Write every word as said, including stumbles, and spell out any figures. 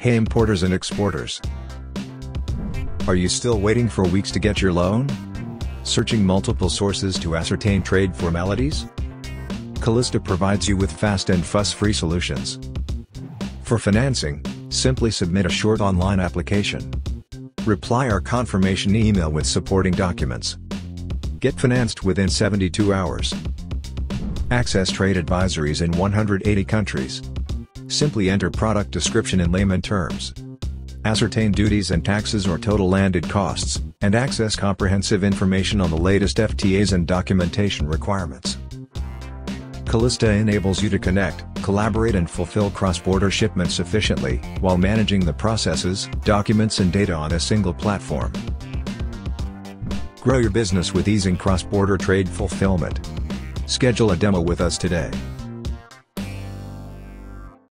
Hey importers and exporters. Are you still waiting for weeks to get your loan? Searching multiple sources to ascertain trade formalities? Callista provides you with fast and fuss-free solutions. For financing, simply submit a short online application. Reply our confirmation email with supporting documents. Get financed within seventy-two hours. Access trade advisories in one hundred eighty countries. Simply enter product description in layman terms. Ascertain duties and taxes or total landed costs, and access comprehensive information on the latest F T As and documentation requirements. Callista enables you to connect, collaborate and fulfill cross-border shipments efficiently, while managing the processes, documents and data on a single platform. Grow your business with ease in cross-border trade fulfillment. Schedule a demo with us today.